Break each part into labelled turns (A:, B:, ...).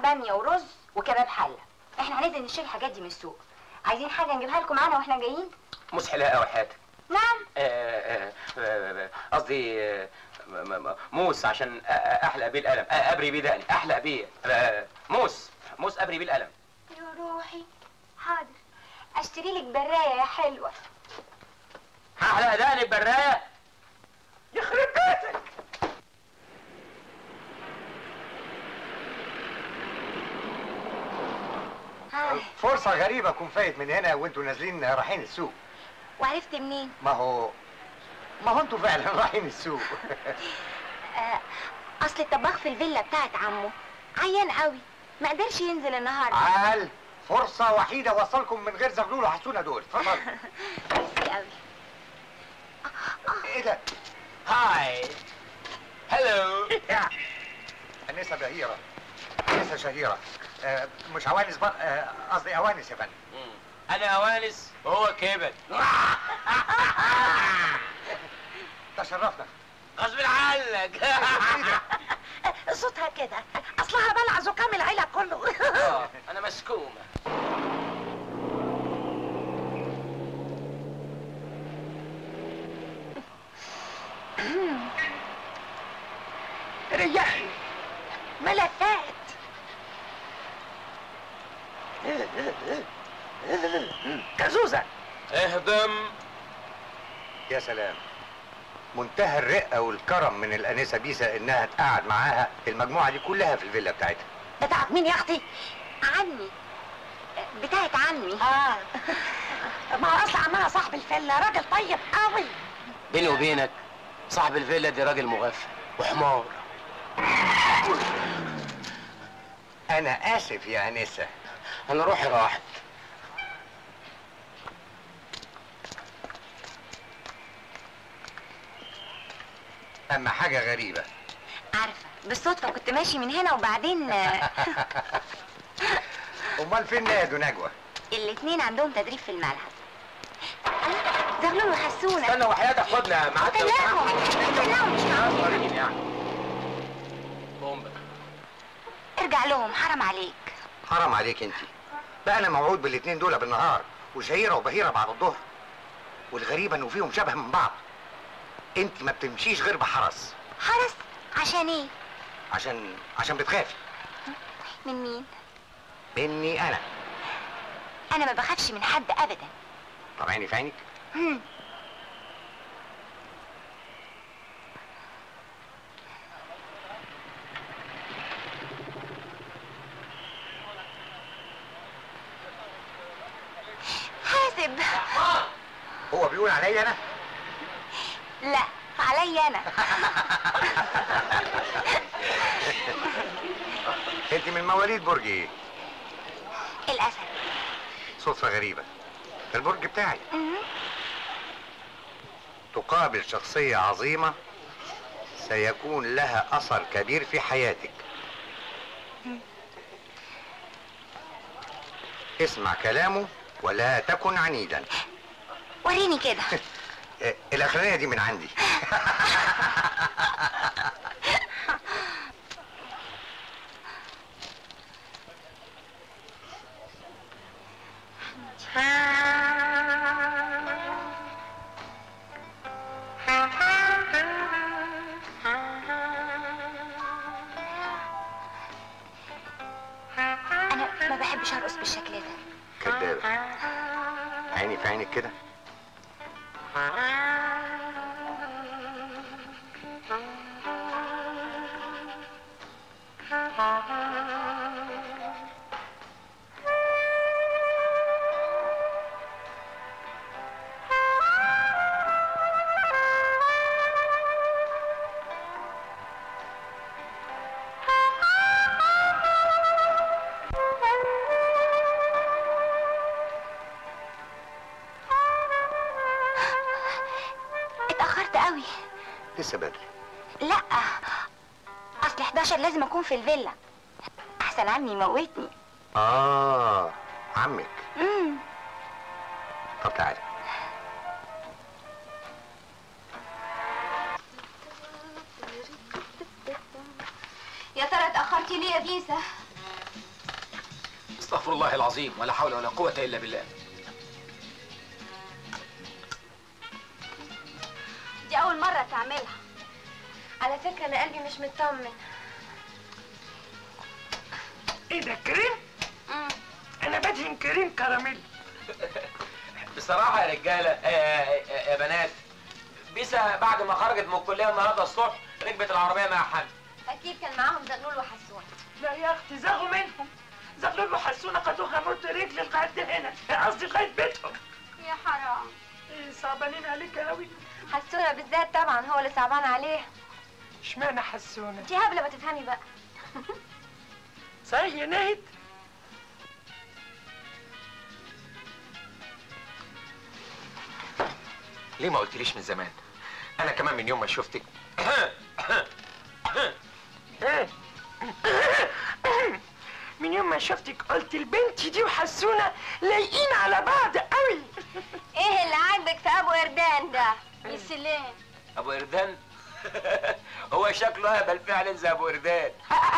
A: باميه ورز وكباب حله. احنا هننزل نشتري الحاجات دي من السوق. عايزين حاجه نجيبها لكم معانا واحنا جايين؟
B: مسحلة قوي حياتك.
A: نعم.
B: قصدي موس عشان احلق بيه القلم، ابري بيه دقني، احلق بيه. موس ابري بيه القلم.
A: يا روحي حاضر، اشتري لك برايه يا حلوه.
B: هحلق دقني ببرايه؟ يخرب بيتك.
C: فرصة غريبة أكون فايت من هنا وأنتوا نازلين رايحين السوق.
A: وعرفت منين؟
C: ما هو أنتوا فعلا رايحين السوق.
A: اصل الطباخ في الفيلا بتاعت عمه عيان قوي، ما قدرش ينزل النهارده.
C: عال فرصة وحيدة وصلكم من غير زغلول وحسونة دول. اتفضل.
A: ميرسي قوي.
C: إيه ده؟
B: هاي هلو.
C: أنسة بهيرة، أنسة شهيرة. مش عوانس قصدي أوانس يا فندم.
B: أنا أوانس وهو كبد.
C: تشرفنا.
B: غصب عنك.
D: صوتها كده، اصلها بلع زكام العيله كله.
B: انا مسكومه.
D: ريحي ملكات. كزوزه
B: اهضم.
C: يا سلام، منتهى الرقة والكرم من الأنسة بيسا إنها تقعد معاها المجموعة دي كلها في الفيلا بتاعتها.
D: بتاعت مين يا أختي؟
A: عمي، بتاعت عمي.
D: ما هو أصل عمها صاحب الفيلا راجل طيب قوي.
B: بيني وبينك صاحب الفيلا دي راجل مغفل وحمار.
C: أنا آسف يا أنسة.
B: أنا روحي راحت.
C: أما حاجة غريبة.
A: عارفة بالصدفة كنت ماشي من هنا وبعدين.
C: أمال فين نادوا نجوى؟
A: الاتنين عندهم تدريب في الملعب. زغلول وحسونة.
B: استنى وحياتك خدنا معاك.
A: استناهم مش معقول.
B: يعني بومبا.
A: ارجع لهم، حرام عليك.
C: حرام عليك انت. بقى انا موعود بالاتنين دول بالنهار، وشهيرة وبهيرة بعد الظهر. والغريبة انه فيهم شبه من بعض. انت ما بتمشيش غير بحرس.
A: حرس؟ عشان ايه؟
C: عشان بتخافي.
A: من مين؟
C: مني انا.
A: انا ما بخافش من حد ابدا.
C: طب عيني في عينك.
A: حاسب.
C: هو بيقول عليا انا؟
A: لا، عليا انا.
C: انت من مواليد برج ايه؟
A: الاسد.
C: صدفة غريبة، البرج بتاعي. تقابل شخصية عظيمة سيكون لها أثر كبير في حياتك. اسمع كلامه ولا تكن عنيدا.
A: وريني كده.
C: الأخرانية دي من عندي.
A: أنا ما بحبش أرقص بالشكل ده.
C: كدابة. عيني في عينك كده.
A: اتأخرت قوي.
C: لسه بدري.
A: لا، أصل 11 لازم أكون في الفيلا، أحسن عمي يموتني.
C: عمك. طب تعالي.
A: يا ترى اتأخرتي ليه يا بيسة؟
B: استغفر الله العظيم، ولا حول ولا قوة إلا بالله.
A: دي أول مرة تعملها. على فكرة أنا قلبي مش مطمن.
D: ايه ده كريم؟ انا بدهن كريم كراميل.
B: بصراحة يا رجالة يا بنات، بيسا بعد ما خرجت من الكلية النهاردة الصبح ركبت العربية مع حمد.
A: أكيد كان معاهم زغلول وحسون.
D: لا يا اختي زغوا منهم. زغلول وحسونه خدوها مرت رجل لغايه هنا، قصدي لغايه بيتهم.
A: يا حرام.
D: ايه صعبانين عليك قوي.
A: حسونة بالذات طبعا هو اللي صعبان عليه.
D: اشمعنى حسونه؟
A: انتي هبلة ما تفهمي بقى.
D: صحيح يا ناهد؟
B: ليه ما قلتليش من زمان؟ أنا كمان من يوم ما شفتك
D: من يوم ما شفتك قلت البنت دي وحسونه لايقين على بعض قوي.
A: ايه اللي عاجبك في ابو اردان ده؟ يا سلام.
B: أبو إردان؟ هو شكله أهبل فعلا زي أبو إردان.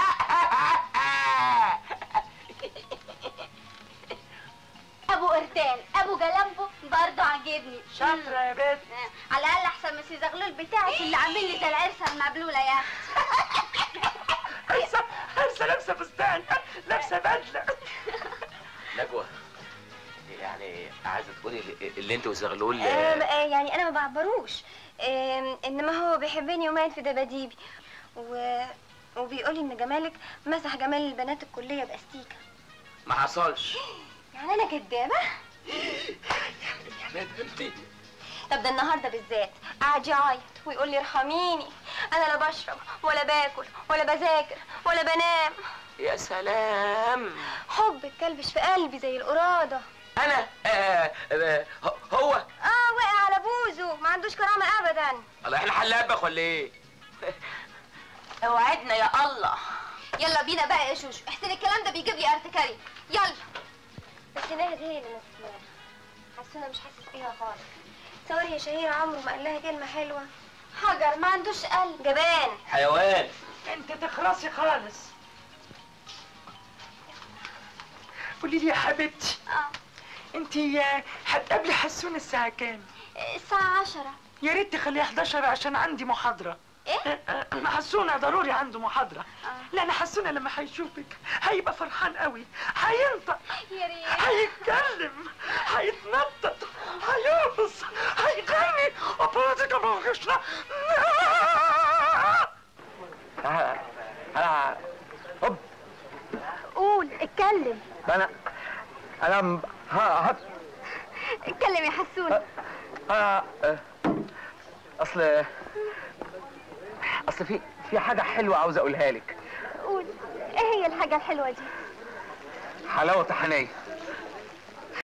A: ابو اردان ابو جلامبو برضه عاجبني.
D: شاطره يا بنت.
A: على الاقل احسن من سي زغلول بتاعك اللي عامل لي زي العرسه المبلوله يا اختي.
D: عرسه لابسه فستان، لابسه بدله.
B: نجوى، يعني عايزة تقولي اللي أنت وزغلول
A: يعني انا ما بعبروش، انما هو بيحبني ومايل في دباديبي وبيقولي ان جمالك مسح جمال البنات الكليه باستيكه.
B: ما حصلش.
A: يعني انا كدابه؟
B: يا ندمتي.
A: طب ده النهارده بالذات قاعد يعيط ويقول لي ارحميني، انا لا بشرب ولا باكل ولا بذاكر ولا بنام.
B: يا سلام.
A: حب الكلبش في قلبي زي القراده.
B: أنا هو
A: وقع على بوزه، ما عندوش كرامه ابدا.
B: الله، احنا حلابك ولا ايه؟
A: اوعدنا يا الله. يلا بينا بقى يا شوشو، احسن الكلام ده بيجيب لي ارتكاري. يلا. بس ناهد هي اللي مسؤوله، حسونه مش حاسس بيها خالص. تصوري يا شهيرة عمره ما قال لها كلمه حلوه. حجر ما عندوش قلب، جبان
B: حيوان.
D: انت تخرسي خالص. قولي لي يا حبيبتي، انت هتقابلي حسون الساعه كام؟
A: الساعه 10.
D: يا ريت تخليها 11 عشان عندي محاضره.
A: ايه؟
D: حسونه ضروري عنده محاضره. لا انا حسونه لما هيشوفك هيبقى فرحان قوي، هينطق،
A: يا ريت،
D: هيتكلم، هيتنطط، هيرقص، هيغني.
A: قول اتكلم.
C: انا
A: اتكلم يا حسون.
C: اصل في حاجه حلوه عاوز اقولها لك.
A: قول، ايه هي الحاجه الحلوه دي؟
C: حلاوه طحينيه.